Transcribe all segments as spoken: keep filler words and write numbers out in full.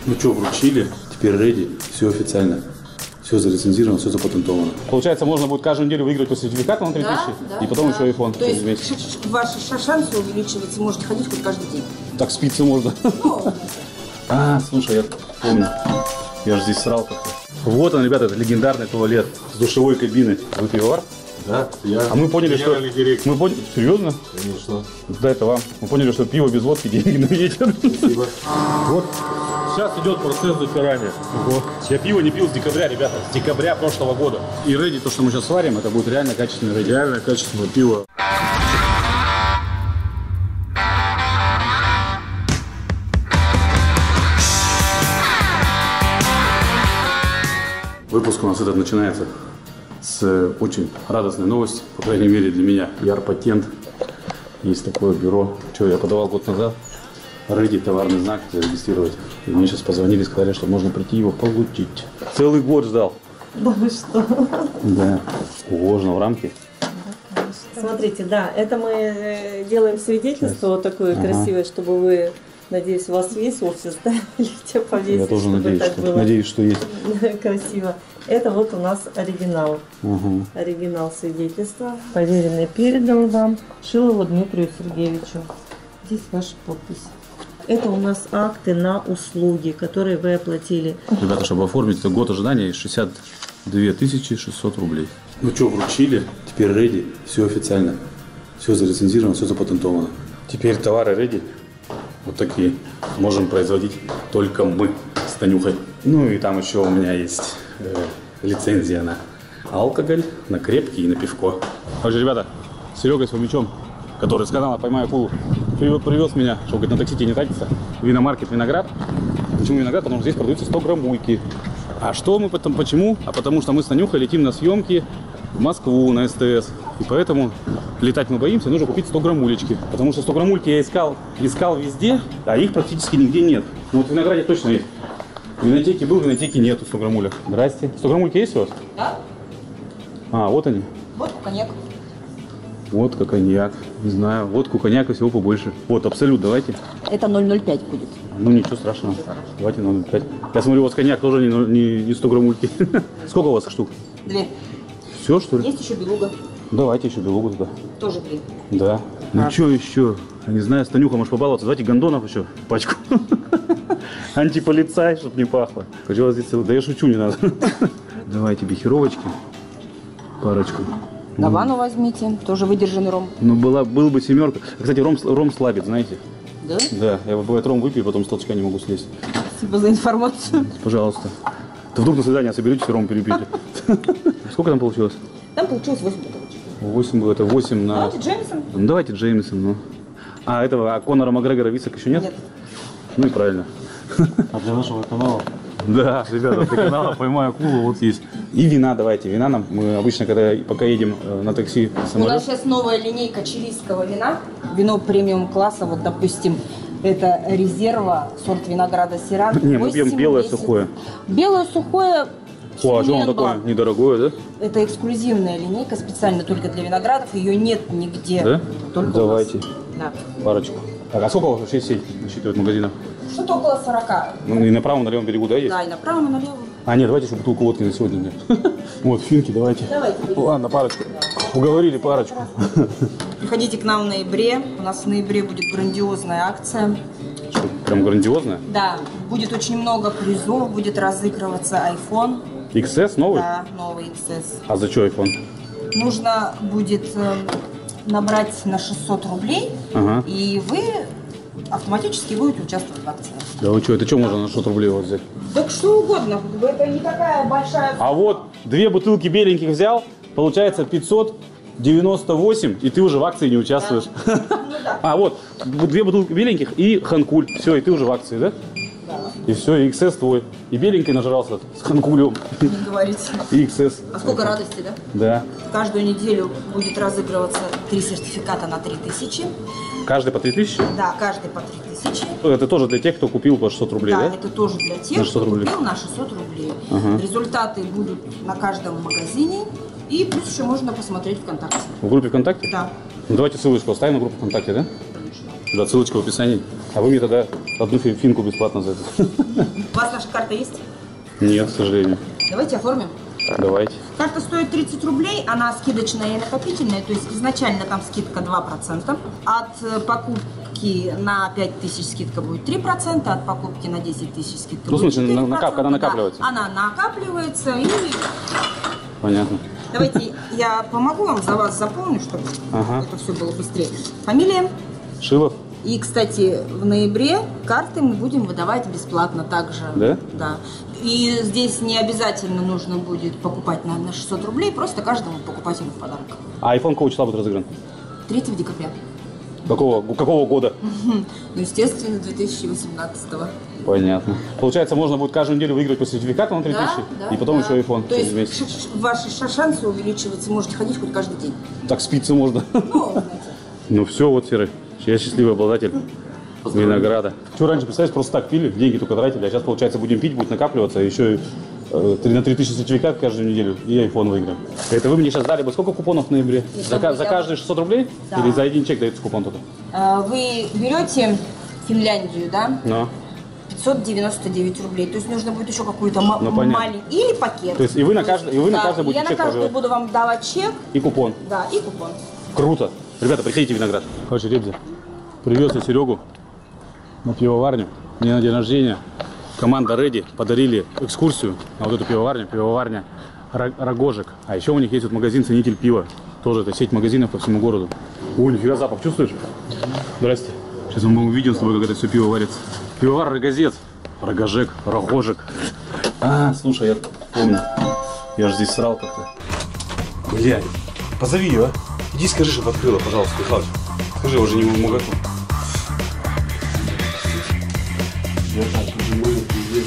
Ну что, вручили, теперь ready, все официально. Все зарецензировано, все запатентовано. Получается, можно будет каждую неделю выиграть по сертификату на три тысячи, да, да, и потом да. еще iPhone. То есть ваши шансы увеличиваются, можете ходить хоть каждый день. Так спиться можно. Ну. А, слушай, я помню. Я же здесь срал как-то. Вот он, ребята, это легендарный туалет с душевой кабиной. Вы пивовар? Да, я. А мы поняли, что... Мы поняли... Серьезно? Конечно. Да, это вам. Мы поняли, что пиво без водки деньги на ветер. Спасибо. Вот. Сейчас идет процесс затирания. Ого. Я пиво не пил с декабря, ребята. С декабря прошлого года. И ready, то, что мы сейчас сварим, это будет реально качественное ready. Реально качественное пиво. Выпуск у нас этот начинается с очень радостной новости, по крайней мере для меня. Ярпатент. Есть такое бюро. Что, я подавал год назад. Ready товарный знак зарегистрировать. И мне сейчас позвонили, сказали, что можно прийти его получить. Целый год ждал. Да вы что? Да. Уложено в рамки. Смотрите, да, это мы делаем свидетельство вот такое ага. красивое, чтобы вы, надеюсь, у вас есть офис, да? Или где повесить. Я тоже надеюсь, что, было надеюсь, что есть. Красиво. Это вот у нас оригинал. Угу. Оригинал свидетельства. Поверенный передал вам Шилову Дмитрию Сергеевичу. Здесь ваша подпись. Это у нас акты на услуги, которые вы оплатили. Ребята, чтобы оформить это год ожидания, шестьдесят две тысячи шестьсот рублей. Ну что, вручили, теперь ready, все официально. Все зарецензировано, все запатентовано. Теперь товары ready. Вот такие. Можем производить только мы с Танюхой. Ну и там еще у меня есть э, лицензия на алкоголь, на крепкий и на пивко. Также, ребята, Серега с Фомичом, который с канала «Поймай акулу», привез меня, чтобы на такси не тратиться, виномаркет «Виноград». Почему виноград? Потому что здесь продаются сто грамм мульки. А что мы потом, почему? А потому что мы с Танюхой летим на съемки в Москву на СТС. И поэтому летать мы боимся, нужно купить сто грамм мулечки. Потому что сто грамм мульки я искал, искал везде, а их практически нигде нет. Ну вот в Винограде точно есть. В винотеке был, в винотеке нету сто грамм мулек. Здрасте. сто грамм мульки есть у вас? Да. А, вот они. Водку, коньяк. Водка, коньяк. Не знаю. Водку, коньяк и всего побольше. Вот, абсолют, давайте. Это ноль ноль пять будет. Ну ничего страшного. Давайте ноль ноль пять. Я смотрю, у вас коньяк тоже не, не, не сто грамм мульки. Сколько у вас штук? Две. Все, что ли? Есть еще белуга. Давайте еще белугу туда. Тоже три. Да. Ну что еще? Я не знаю, с Танюхой, может побаловаться. Давайте гондонов еще пачку. Антиполицай, чтобы не пахло. Хочу вас здесь... Да я шучу, не надо. Давайте бихеровочки. Парочку. Гавану возьмите, тоже выдержанный ром. Ну, была, был бы семерка. Кстати, ром, ром слабит, знаете? Да? Да, я бывает ром выпью, потом с толчка не могу слезть. Спасибо за информацию. Пожалуйста. То вдруг на свидание соберетесь, ром перепьете. Сколько там получилось? Там получилось восемь бутылочек. восемь было, это восемь на... Давайте Джеймисон. Ну, давайте Джеймисон, ну. А этого, а Конора Макгрегора висок еще нет? Нет. Ну и правильно. А для нашего канала? Да, ребята, для канала «Поймай акулу» вот есть. И вина давайте. Вина нам, мы обычно, когда пока едем на такси самолет... У нас сейчас новая линейка чилийского вина. Вино премиум класса, вот допустим, это резерва, сорт винограда Сиран. Не, мы пьем белое сухое. Белое сухое. О, а что он такое недорогое, да? Это эксклюзивная линейка, специально только для виноградов. Ее нет нигде. Да? Только давайте. Да. Парочку. Так, а сколько у вас вообще сеть насчитывает магазинов? Что-то около сорока. Ну и направо, на левом берегу, да, есть? Да, и направо, и налево. А, нет, давайте еще бутылку водки на сегодня мне. Вот, финки давайте. Давайте. Ладно, парочку. Уговорили парочку. Приходите к нам в ноябре. У нас в ноябре будет грандиозная акция. Что, прям грандиозная? Да, будет очень много призов, будет разыгрываться iPhone. икс эс новый? Да, новый икс эс. А за что iPhone? Нужно будет э, набрать на шестьсот рублей, ага. и вы автоматически будете участвовать в акции. Да вы что, это что можно на шестьсот рублей у вас взять? Так что угодно, это не такая большая... А вот две бутылки беленьких взял, получается пятьсот девяносто восемь, и ты уже в акции не участвуешь. Да. Ну, да. А вот, две бутылки беленьких и ханкуль. Все, и ты уже в акции, да? Да. И все, и икс эс твой. И беленький нажрался с ханкулем. Не говорите. И икс эс. А сколько радости, да? Да. Каждую неделю будет разыгрываться три сертификата на три тысячи. Каждый по три тысячи? Да, каждый по три тысячи. Это тоже для тех, кто купил по шестьсот рублей, да? Да, это тоже для тех, кто рублей. купил на шестьсот рублей. Ага. Результаты будут на каждом магазине. И плюс еще можно посмотреть ВКонтакте. В группе ВКонтакте? Да. Ну, давайте ссылочку оставим на группу ВКонтакте, да? Конечно. Да, ссылочка в описании. А вы мне тогда одну финку бесплатно за это. У вас наша карта есть? Нет, к сожалению. Давайте оформим. Давайте. Карта стоит тридцать рублей, она скидочная и накопительная, то есть изначально там скидка два процента. От покупки на пять тысяч скидка будет три процента, от покупки на десять тысяч скидка ну, будет четыре процента. Ну, в смысле, она накапливается? Да, она накапливается и... Понятно. Давайте я помогу вам, за вас заполню, чтобы ага. это все было быстрее. Фамилия? Шилов. И, кстати, в ноябре карты мы будем выдавать бесплатно также. Да? Да. И здесь не обязательно нужно будет покупать на, на шестьсот рублей, просто каждому покупателю в подарок. А iPhone какого числа будет разыгран? третьего декабря. Какого, какого года? Ну, естественно, две тысячи восемнадцатого. Понятно. Получается, можно будет каждую неделю выиграть по сертификату на три тысячи, да, да, и потом да. еще iPhone. То есть вместе. ваши шансы увеличиваются, можете ходить хоть каждый день. Так спиться можно. Ну, знаете. Ну все, вот, Серый, я счастливый обладатель винограда. Что раньше, представляешь, просто так пили, деньги только тратили, а сейчас, получается, будем пить, будет накапливаться, а еще и э, на три тысячи сертификат каждую неделю и iPhone выиграем. Это вы мне сейчас дали бы сколько купонов в ноябре? За, за каждые шестьсот рублей? Да. Или за один чек дается купон только? Вы берете Финляндию, да? Но. пятьсот девяносто девять рублей. То есть нужно будет еще какую-то ну, маленькую или пакет. То есть и вы на каждый, и вы да, на каждый будете я чек на каждую пожелать. буду вам давать чек. И купон. Да, и купон. Круто. Ребята, приходите в виноград. Короче, Ребзя, привез я Серегу на пивоварню. Мне на день рождения команда Ready подарили экскурсию на вот эту пивоварню. Пивоварня Рогожек. А еще у них есть вот магазин «Ценитель пива». Тоже это сеть магазинов по всему городу. Ой, нифига запах, чувствуешь? Здрасте. Сейчас мы увидим с тобой, как это все пиво варится. Пивовар Рогозец. Рогожек, Рогожек. А, слушай, я помню. Я же здесь срал как-то. Блядь. Позови ее, а. Иди скажи, чтобы открыла, пожалуйста, Михалыч. Скажи, я уже не могу. Я так понимаю, пиздец.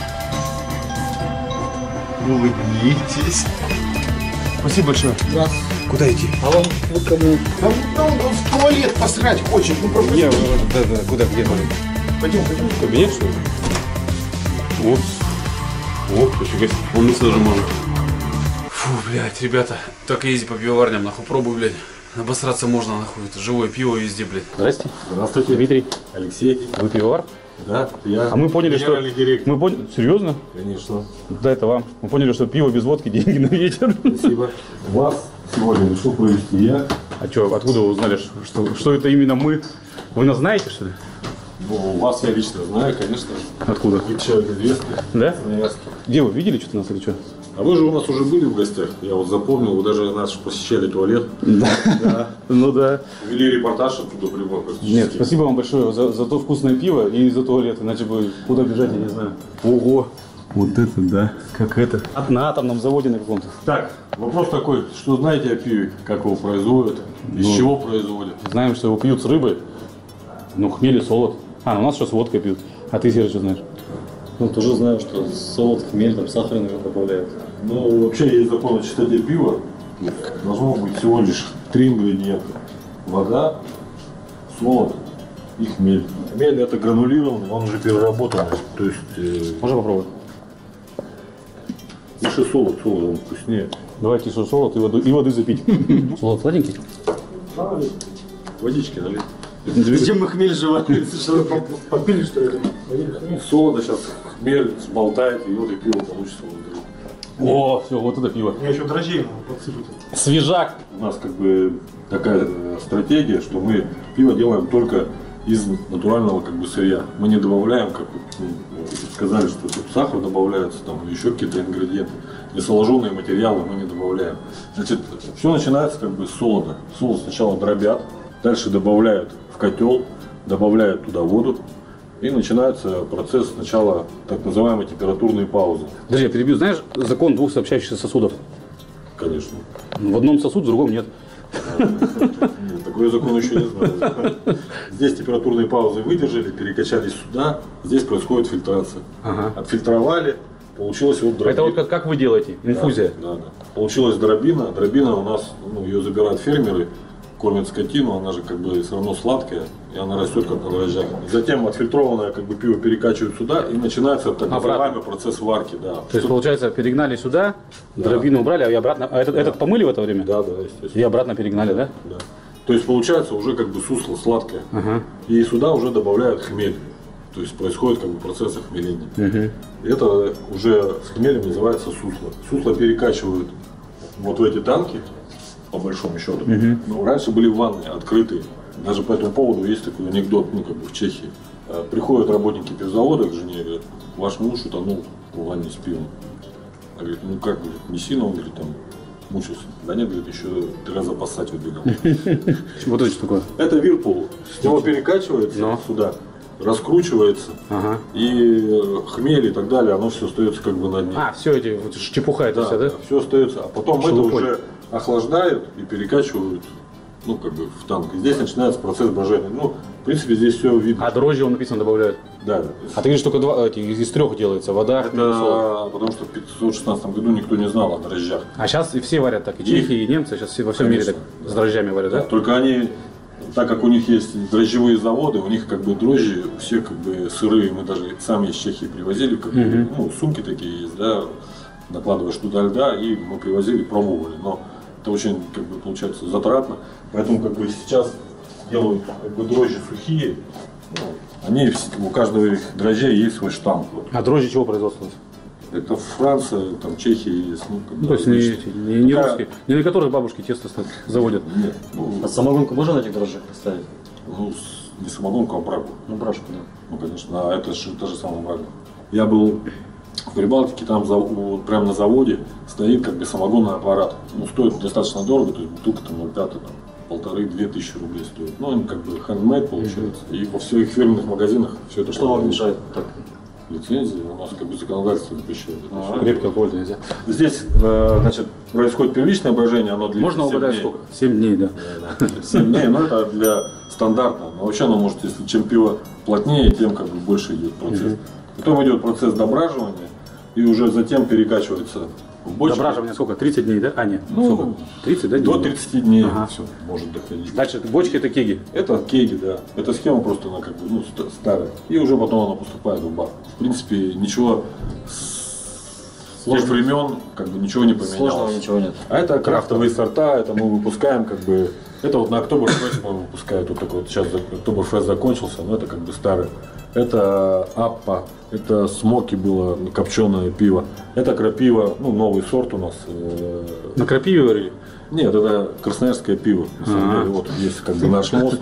Улыбнитесь. Спасибо большое. Да. Куда идти? А вам вы кому? Да он в туалет посрать хочет. Ну просто. Я, да, да, куда, где туалет? Пойдем, пойдем. В кабинет, что ли? Вот. Вот, почему он мысли даже может. Фу, блядь, ребята, только езди по пивоварням, нахуй, пробуй, блядь. Обосраться можно, нахуй, это живое пиво везде, блядь. Здрасте. Здравствуйте. Дмитрий. Алексей. Вы пивовар? Да, я. А мы поняли, что... Директор. Мы поняли... Серьезно? Конечно. Да, это вам. Мы поняли, что пиво без водки, деньги на ветер. Спасибо. Вас сегодня решил провести я. А что, откуда вы узнали, что, что это именно мы? Вы нас знаете, что ли? Ну, вас я лично знаю, конечно. Откуда? Вы человек известный. Да? Наверное. Где вы видели что-то нас или что? А вы же у нас уже были в гостях. Я вот запомнил, вы даже нас посещали туалет. Да. Да. Ну да. Вели репортаж оттуда прямой. Нет, спасибо вам большое за, за то вкусное пиво и за туалет, иначе бы куда бежать, я не знаю. Ого! Вот это да, как это. На атомном заводе на каком-то. Так, вопрос такой, что знаете о пиве, как его производят, из Ну. чего производят? Знаем, что его пьют с рыбой, ну хмель и солод. А, ну, у нас сейчас водкой пьют. А ты, Серый, что знаешь? Ну, тоже знаю, что солод, хмель, там сахар иногда добавляют. Ну, вообще есть закон о чистоте пива. Должно быть всего лишь три ингредиента. Вода, солод и хмель. Хмель это гранулированный, он уже переработанный. То есть, э, Можно попробовать? лучше солод, солод, он вкуснее. Давайте еще солод и воду, и воды запить. Солод сладенький? Водички налить. Зачем мы хмель жевали? Попили, что ли? Солода сейчас хмель сболтает, и вот и пиво получится. О, все, вот это пиво. Я еще дрожжей подсыпать. Свежак. У нас как бы такая э, стратегия, что мы пиво делаем только из натурального как бы сырья. Мы не добавляем, как ну, сказали, что тут сахар добавляется, там еще какие-то ингредиенты. Несоложенные материалы мы не добавляем. Значит, все начинается как бы с солода. Солод сначала дробят, дальше добавляют в котел, добавляют туда воду. И начинается процесс сначала так называемой температурной паузы. Подожди, я перебью. Знаешь закон двух сообщающихся сосудов? Конечно. В одном сосуд, в другом нет. Нет, такой закон еще не знаю. Здесь температурные паузы выдержали, перекачались сюда. Здесь происходит фильтрация. Ага. Отфильтровали, получилось вот дробина. Это вот как, как вы делаете? Инфузия? Да, да, да. Получилась дробина. Дробина у нас, ну, ее забирают фермеры, кормят скотину, она же как бы все равно сладкая, и она растет как на дрожжах. Затем отфильтрованное как бы пиво перекачивают сюда, и начинается так называемый процесс варки. Да. То есть, получается, перегнали сюда, да. Дробину убрали, а и обратно. А этот, Да. этот помыли в это время? Да, да, естественно. И обратно перегнали, да? Да. То есть получается уже как бы сусло сладкое. Ага. И сюда уже добавляют хмель. То есть происходит как бы процесс охмеления. Угу. Это уже с хмелем называется сусло. Сусло перекачивают вот в эти танки, по большому счету. Угу. Но раньше были ванны открытые. Даже по этому поводу есть такой анекдот, ну как бы в Чехии. Приходят работники пивзавода к жене и говорят: ваш муж утонул в ванне с пивом. Она говорит: ну как, говорит, не сильно, он говорит, там мучился. Да нет, говорит, еще три раза поссать убегал. Вот это что такое? Это вирпул. С него перекачивается сюда, раскручивается, ага. и хмель и так далее, оно все остается как бы на дне. А, все эти, вот чепуха это да, все, да? да? Все остается. А потом Шелупой. Это уже охлаждают и перекачивают, ну, как бы в танк. И здесь начинается процесс брожения. Ну, в принципе, здесь все видно. А дрожжи, он написано, добавляют? Да. А ты говоришь, только два, эти, из трех делается, вода, это хмель, потому что в пятьсот шестнадцатом году никто не знал о дрожжах. А сейчас и все варят так, и чехи, и немцы, сейчас все, во всем Конечно. Мире так с дрожжами варят, да? да? Только они, так как у них есть дрожжевые заводы, у них как бы дрожжи все как бы сырые, мы даже сами из Чехии привозили, как mm-hmm. бы, ну, сумки такие есть, да, накладываешь туда льда, и мы привозили, пробовали, но это очень, как бы, получается затратно, поэтому как бы сейчас делают как бы дрожжи сухие, ну, они, у каждого их дрожжей есть свой штамп. Вот. А дрожжи чего производства? Это Франция, там Чехия есть. Ну, ну, то есть не, не, не Такая... русские, не на которых бабушки тесто заводят? Нет. Ну, а самогонку можно на этих дрожжах поставить? Ну, не самогонку, а брагу. Ну, брашку, да. Ну, конечно, а это же та же самая брага. Я был в Прибалтике, там вот, прямо на заводе стоит как бы самогонный аппарат. Ну, стоит достаточно дорого, то есть бутылка там ноль пять, там, полторы-две тысячи рублей стоит. Ну, он как бы handmade получается. Mm-hmm. И во всех фирменных магазинах все это. Что вам мешает так? Лицензии, у нас как бы законодательство запрещает. А, крепкий алкоголь нельзя. Здесь, значит, происходит первичное брожение, оно длится Можно угадать сколько? семь дней, да. семь дней, но это для стандартного. Но вообще оно может, если чем пиво плотнее, тем как бы больше идет процесс. Потом идет процесс дображивания, и уже затем перекачивается в бочку. Дображивание сколько? тридцать дней, да? А, нет. Ну, тридцать, да? До тридцати дней ага. все может доходить. Дальше бочки это кеги? Это кеги, да. Эта схема просто она как бы ну, старая. И уже потом она поступает в бар. В принципе, ничего с тех времен как бы ничего не поменялось. Сложного ничего нет. А это крафтовые сорта, это мы выпускаем как бы. Это вот на Октоберфест мы выпускаем. Вот такой вот сейчас Октоберфест закончился, но это как бы старый. Это Аппа, это смоки было, копченое пиво. Это крапива, ну новый сорт у нас. На крапиве варили? Нет, это красноярское пиво. На самом деле, вот есть как бы наш мост.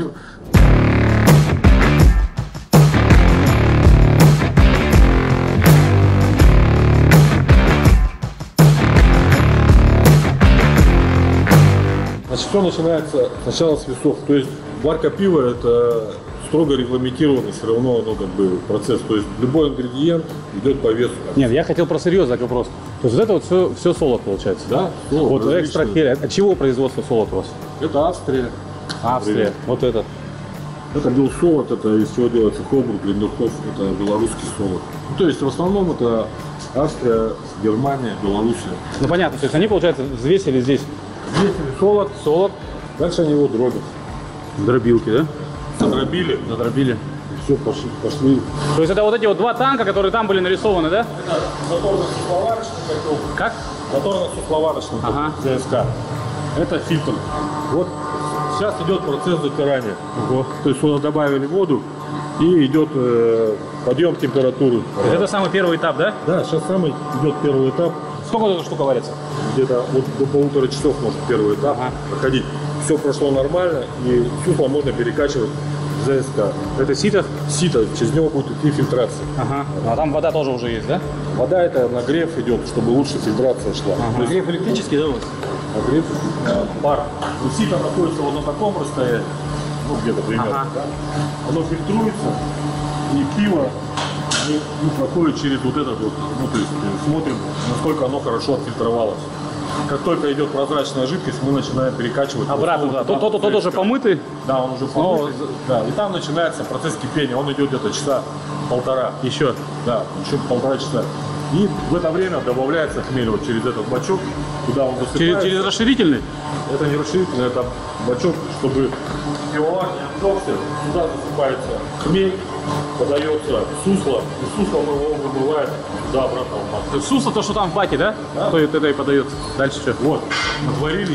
Значит, все начинается сначала с весов. То есть варка пива это строго регламентированный все равно ну, как бы, процесс. То есть любой ингредиент идет по весу. Нет, я хотел про серьезный вопрос. То есть вот это вот все, все солод получается? Да. Солод, вот экстракт хеля. От чего производство солод у вас? Это Австрия. Австрия. Привет. Вот этот. Это был солод, это из чего делается Хобрук, Линдерхоф, это белорусский солод. Ну, то есть в основном это Австрия, Германия, Белоруссия. Ну понятно, то есть они, получается, взвесили здесь. Взвесили солод, солод. Дальше они его дробят. Дробилки, да? Задробили. Задробили. Все, пошли, пошли. То есть это вот эти вот два танка, которые там были нарисованы, да? Это моторно-сусловарочный котел. Как? Моторно-сусловарочный ага. ЗСК. Это фильтр. Вот сейчас идет процесс затирания. Ого. То есть сюда добавили воду и идет э, подъем температуры. Это самый первый этап, да? Да, сейчас самый идет первый этап. Сколько эта штука варится? Где-то вот до полутора часов может первый этап ага. проходить. Все прошло нормально и сусло можно перекачивать в ЗСК. Это сито? Сито, через него будет идти фильтрация. Ага. А там вода тоже уже есть, да? Вода это нагрев идет, чтобы лучше фильтрация шла. Ага. Нагрев электрический, да, у вас? Нагрев, э, пар. Но сито находится вот на таком расстоянии, ну где-то примерно, ага. да? Оно фильтруется и пиво не, не проходит через вот этот вот, ну то есть смотрим, насколько оно хорошо отфильтровалось. Как только идет прозрачная жидкость, мы начинаем перекачивать. Обратно, да. Тот, тот, тот уже помытый. Да, он уже помытый. Да, и там начинается процесс кипения. Он идет где-то часа полтора. Еще? Да, еще полтора часа. И в это время добавляется хмель вот через этот бачок. Туда он высыпается. Через, через расширительный? Это не расширительный, это бачок, чтобы пивовар не отжегся. Сюда засыпается хмель, подается сусло. И сусло мы его вымываем туда обратно в масло. Сусло то, что там в баке, да? Да. То это и подает. Дальше что? Вот, отварились.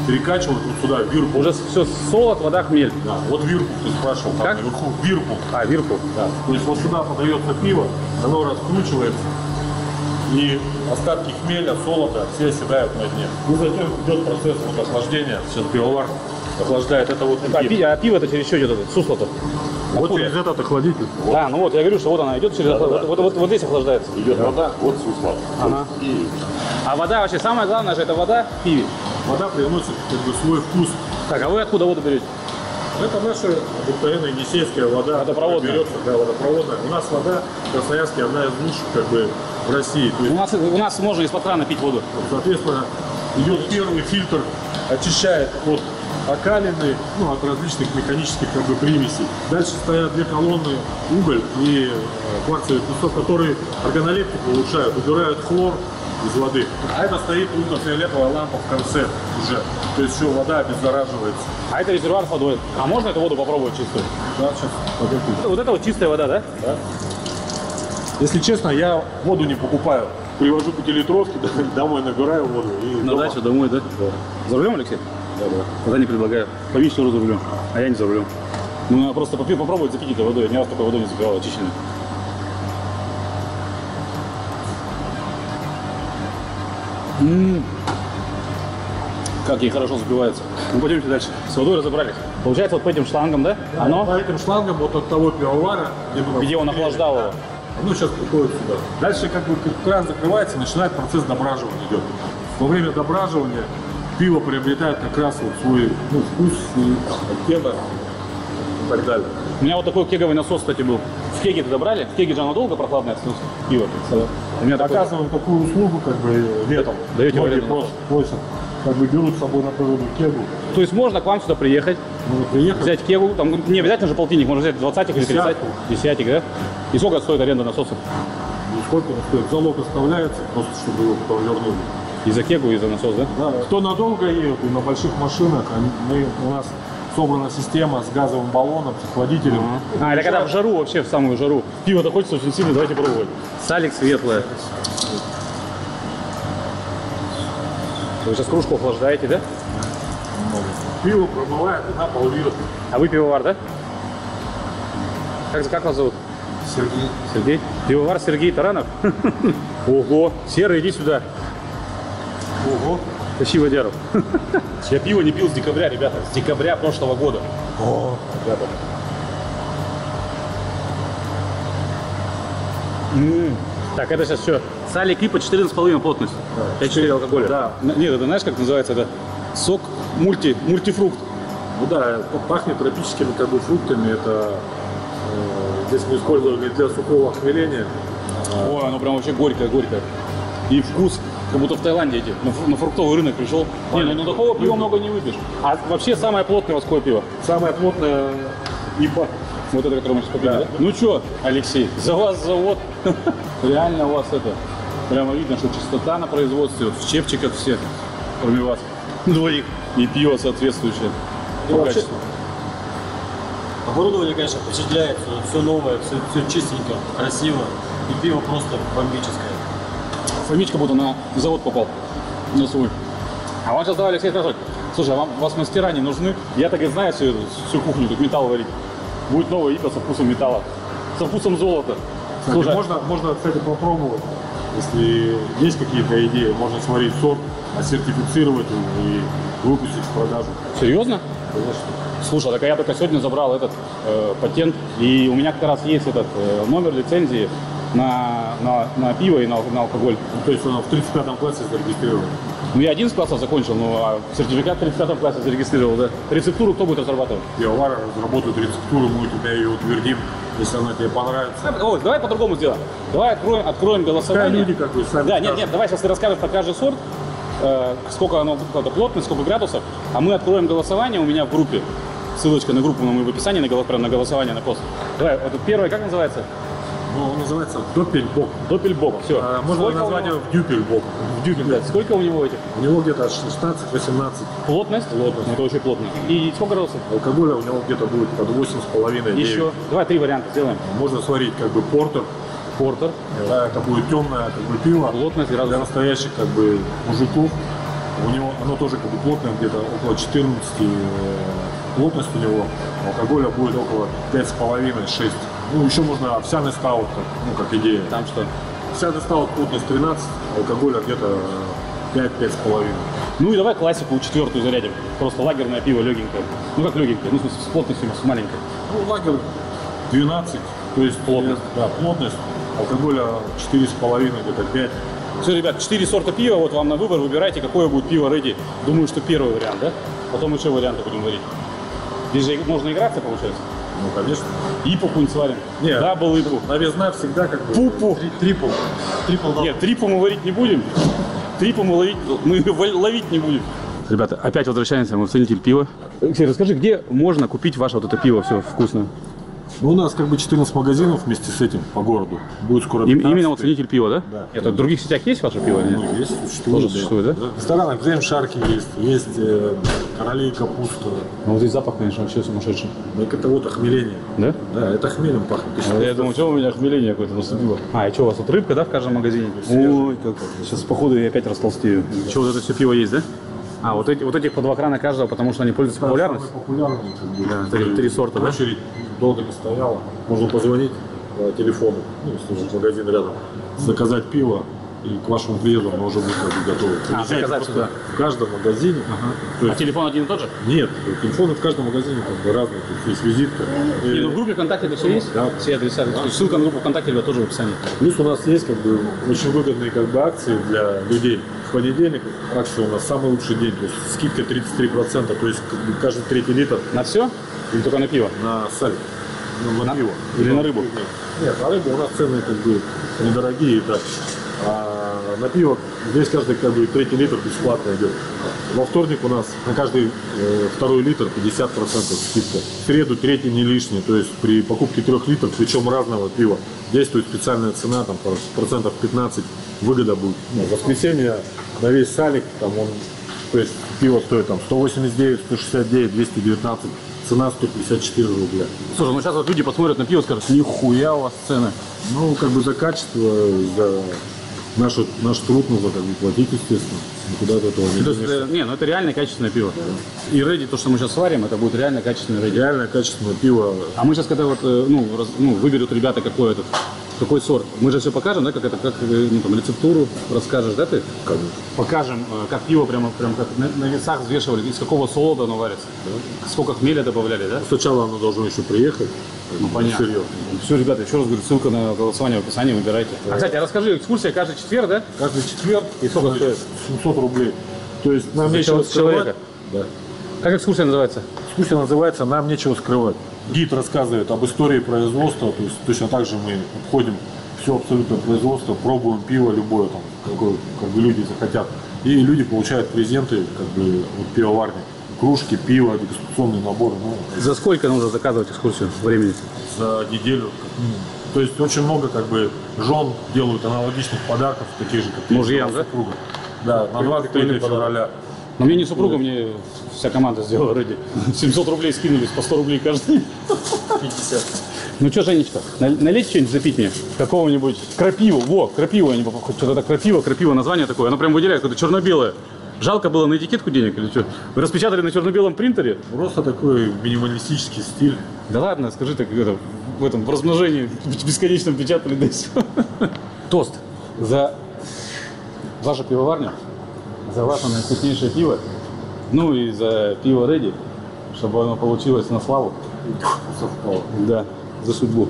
перекачивают вот сюда, в Вирпул. Уже все солод, вода, хмель. Да, вот Вирпул, ты спрашивал, там Как? наверху, Вирпул. А, Вирпул. Да. То есть вот сюда подается пиво, оно раскручивается, и остатки хмеля, солода все оседают на дне. И затем идет процесс вот охлаждения. Сейчас пивовар охлаждает это вот. А, пи- а пиво-то через что идет, это, сусло-то? Вот Откуда? через этот охладитель. Вот. Да, ну вот, я говорю, что вот она идет через... Да, да, вот, да. вот, вот, вот здесь охлаждается. Идет вода, вот сусло. Ага. И А вода вообще, самое главное же, это вода в пиве. вода приносит как бы свой вкус. Так, а вы откуда воду берете? Это наша обыкновенная енисейская вода. Водопроводная. Берется, да, водопроводная. У нас вода в Красноярске одна из лучших как бы в России. То У есть, нас, у нас можно из-под крана пить воду. соответственно, идет первый фильтр, очищает от окалины, ну, от различных механических как бы примесей. Дальше стоят две колонны, уголь и э, кварцевый песок, которые органолептику улучшают, убирают хлор из воды. А это стоит ультрафиолетовая лампа в конце уже. То есть еще вода обеззараживается. А это резервуар с водой. А можно эту воду попробовать чистую? Да, сейчас погоди. Вот это вот чистая вода, да? Да. Если честно, я воду не покупаю. Привожу пятилитровки, домой набираю воду. И На дома. дачу, домой, да? Да. За рулем, Алексей? Да, да. Тогда не предлагаю. Повесь тоже за рулем, а я не за рулем. Ну, надо просто попи- попробовать запить этой водой. Я ни разу такой водой не запивал, очищенной. М-м-м. Как ей хорошо запивается. Ну, пойдемте дальше. С водой разобрались. Получается, вот по этим шлангам, да? Да, Оно, по этим шлангам вот от того пивовара, где, мы где он охлаждал его. оно сейчас приходит сюда. Дальше как бы кран закрывается, начинает процесс дображивания идет. Во время дображивания пиво приобретает как раз вот свой ну, вкус и оттенок и так далее. У меня вот такой кеговый насос, кстати, был. В кеге-то добрали? В кеге же оно долго прохладное становится? Пиво. У меня такой... Оказываем такую услугу как бы летом. Даете Многие аренду? просто просят, как бы берут с собой на природу кегу. То есть можно к вам сюда приехать, Можно приехать. взять кегу, там не обязательно же полтинник, можно взять двадцатик или тридцать, Десятку. десятик, да? И сколько стоит аренда насоса? И сколько он стоит? Залог оставляется, просто чтобы его потом вернули. И за кегу, и за насос, да? Да, кто надолго едет и на больших машинах, они- мы, у нас собрана система с газовым баллоном, с охладителем. А, или когда в жару, вообще в самую жару. Пиво-то хочется очень сильно, давайте пробовать. Салик светлое. Вы сейчас кружку охлаждаете, да? Пиво пробывает на пол-литра. А вы пивовар, да? Как, как вас зовут? Сергей. Сергей? Пивовар Сергей Таранов? Ого! Серый, иди сюда. Ого. Тащи водяру. Я пиво не пил с декабря, ребята. С декабря прошлого года. О, ребята. М. Так, это сейчас все. Салик ипа четырнадцать с половиной плотность. Я четыре алкоголя. Да. Н- Нет, это знаешь, как называется? Это сок мульти, мультифрукт. Ну да, пахнет тропическими как бы фруктами. Это э, здесь мы использовали для сухого охмеления. Ой, оно прям вообще горькое-горькое. И вкус, как будто в Таиланде эти, на, фру- на фруктовый рынок пришел. Не, ну, ну такого пива много не выпьешь. А вообще самое плотное у вас какое пиво? Самое плотное ипа. Вот это, которое мы сейчас попили, да? Ну что, Алексей, за вас завод. Реально у вас это, прямо видно, что чистота на производстве, вот в чепчиках все, кроме вас, двоих, и пиво соответствующее. Ну, По вообще- качеству. Оборудование, конечно, впечатляет, все новое, все, все чистенько, красиво. И пиво просто бомбическое. Фомичка будто на завод попал, на свой. А вам сейчас давай, Алексей, спрашивать, слушай, а вам, у вас мастера не нужны? Я так и знаю всю, эту- всю кухню, тут металл варить. Будет новое ипа со вкусом металла, со вкусом золота. Кстати, Слушай, можно, можно, кстати, попробовать. Если есть какие-то идеи, можно сварить сорт, сертифицировать его и выпустить в продажу. серьезно? Конечно. Слушай, так а я только сегодня забрал этот э, патент, и у меня как раз есть этот э, номер лицензии на, на, на пиво и на, на алкоголь. Ну, то есть он в тридцать пятом классе зарегистрирован. Ну, я одиннадцать классов закончил, ну, а сертификат в тридцать пятом классе зарегистрировал, да. Рецептуру кто будет разрабатывать? Пивовары разработают рецептуру, мы у тебя ее утвердим, если она тебе понравится. Ой, давай по-другому сделаем. Давай откроем, откроем Пускай голосование. люди как бы сами Да, нет, скажут. нет, давай сейчас ты расскажешь про каждый сорт, э, сколько оно, какая плотность, сколько градусов, а мы откроем голосование у меня в группе. Ссылочка на группу, мы в описании, на, голо- прям на голосование, на пост. Давай, вот первое, как называется? Ну, он называется Доппельбок. Доппельбок, все. А, можно назвать его Дюпельбок. в дюбель, да. Сколько у него этих? У него где-то шестнадцать-восемнадцать. Плотность? Плотность. Это очень плотно. И сколько градусов? Алкоголя у него где-то будет под восемь с половиной девять. Еще. Давай три варианта сделаем. Можно сварить как бы портер. Портер. Да, это будет темное как бы пиво. Плотность, Для градусов. настоящих как бы мужиков. У него оно тоже как бы плотное, где-то около четырнадцати плотность у него. Алкоголя будет около пять с половиной — шесть. Ну, еще можно овсяный стаут, как, ну, как идея. Там что? Овсяный стаут плотность тринадцать, алкоголя где-то пять — пять с половиной. Ну и давай классику четвертую зарядим. Просто лагерное пиво легенькое. Ну как легенькое, ну в смысле с плотностью с маленькой. Ну, лагерь двенадцать, то есть плотность. Да, плотность. Алкоголя четыре с половиной, где-то пять. Все, ребят, четыре сорта пива, вот вам на выбор, выбирайте, какое будет пиво ready. Думаю, что первый вариант, да? Потом еще варианты будем варить. Здесь же можно играться, получается? Ну, конечно. Ипу какую-нибудь сварим. Нет, дабл ипу. новизна всегда как бы... Пупу. Три, трипл. Трипл. Нет, трипу мы варить не будем. Трипу мы ловить, мы ловить не будем. Ребята, опять возвращаемся, мы в ценитель пива. Алексей, расскажи, где можно купить ваше вот это пиво все вкусное? Ну, у нас как бы четырнадцать магазинов вместе с этим по городу. Будет скоро Им, именно вот ценитель пива, да? Да. Это в других сетях есть ваше пиво? Ну, есть, существует. Тоже существует, да? да? В ресторанах Крем Шарки есть, есть э, королей капуста. Ну вот здесь запах, конечно, вообще сумасшедший. Так это вот охмеление. Да? Да, это хмелем пахнет. А я думаю, что у меня хмеление какое-то наступило. А, и что, у вас тут рыбка, да, в каждом магазине? Ой, как. Сейчас, походу, я опять растолстею. Что, вот это все пиво есть, да? А, вот, эти, вот этих по два крана каждого, потому что они пользуются популярностью? Популярные, как бы. Да, три, три сорта, да? Очередь долго не стояла. Можно позвонить по телефону, ну, если уже магазин рядом, заказать пиво, и к вашему приезду оно уже будет как бы готово. А, Приезжайте заказать просто сюда. в каждом магазине. Ага. То А есть, телефон один и тот же? нет, телефоны в каждом магазине как бы разные. То есть есть визитка. Не, И ну в группе ВКонтакте это все есть? Да. Все адреса. То есть ссылка на группу ВКонтакте ребят, тоже в описании. плюс у нас есть как бы очень выгодные как бы акции для людей. В понедельник акция у нас самый лучший день, то есть скидка тридцать три процента, то есть как бы каждый третий литр На все? Или только на пиво? на саль, ну, на, На- пиво. или на рыбу? Нет, на рыбу у нас цены как бы недорогие, да. А на пиво здесь каждый как бы третий литр бесплатно идет. Во вторник у нас на каждый э, второй литр пятьдесят процентов скидка. В среду третий не лишний, то есть при покупке трех литров, причем разного пива, действует специальная цена, там процентов пятнадцать выгода будет. Ну, в воскресенье на весь салик, там он, то есть пиво стоит там сто восемьдесят девять, сто шестьдесят девять, двести девятнадцать, цена сто пятьдесят четыре рубля. Слушай, ну сейчас вот люди посмотрят на пиво и скажут, нихуя у вас цены. Ну, как бы за качество, за наш, наш труд нужно как бы платить, естественно. Никуда от этого не То есть, денешься. э, не, ну это реально качественное пиво. И ready, то, что мы сейчас сварим, это будет реально качественное ready. Реально качественное пиво. А мы сейчас, когда вот, э, ну, раз- ну, выберут ребята, какой этот, какой сорт, мы же все покажем, да, как это, как, э, ну, там, рецептуру расскажешь, да, ты? Конечно. Покажем, э, как пиво прямо, прям как на, на весах взвешивали, из какого солода оно варится, сколько хмеля добавляли, да? Сначала оно должно еще приехать. Ну, понятно. Серьезно. Все, ребята, еще раз говорю, ссылка на голосование в описании, выбирайте. А, кстати, а расскажи, экскурсия каждый четверг, да? Каждый четверг И сколько стоит? семьсот рублей. То есть нам За нечего чел- человека? скрывать. Да. Как экскурсия называется? Экскурсия называется «Нам нечего скрывать». Гид рассказывает об истории производства, то есть точно так же мы обходим все абсолютно производство, пробуем пиво любое, там, какое как бы люди захотят. И люди получают презенты как бы от пивоварни. Кружки, пиво, дегустационные наборы. Ну, За сколько нужно заказывать экскурсию времени? за неделю как минимум. То есть очень много как бы жен делают аналогичных подарков, таких же, как ты Мужьям, сделал да? супруга. Да, на двадцать третье февраля. Но мне не супруга, мне вся команда сделала ready. семьсот рублей скинулись, по сто рублей каждый. пятьдесят. Ну что, Женечка, на- налить что-нибудь запить мне? Какого-нибудь крапиву. Во, крапива, я не помню, что-то так крапива, крапива, название такое. Оно прям выделяет, какое-то черно-белое. Жалко было на этикетку денег или что? Вы распечатали на черно-белом принтере? Просто такой минималистический стиль. Да ладно, скажи так, это, в этом, в размножении бесконечном печатали, да и все. Тост за вашу пивоварню, за ваше наивкуснейшее пиво, ну и за пиво Ready, чтобы оно получилось на славу. Совпало. Да, за судьбу.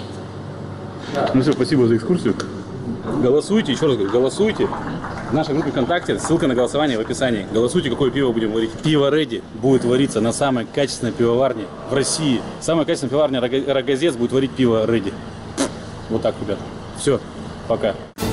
Ну все, спасибо за экскурсию. Голосуйте, еще раз говорю, голосуйте. В нашей группе ВКонтакте, ссылка на голосование в описании. Голосуйте, какое пиво будем варить. Пиво Ready будет вариться на самой качественной пивоварне в России. Самая качественная пивоварня Рога- Рогозец будет варить пиво Ready. Вот так, ребят. Все, пока.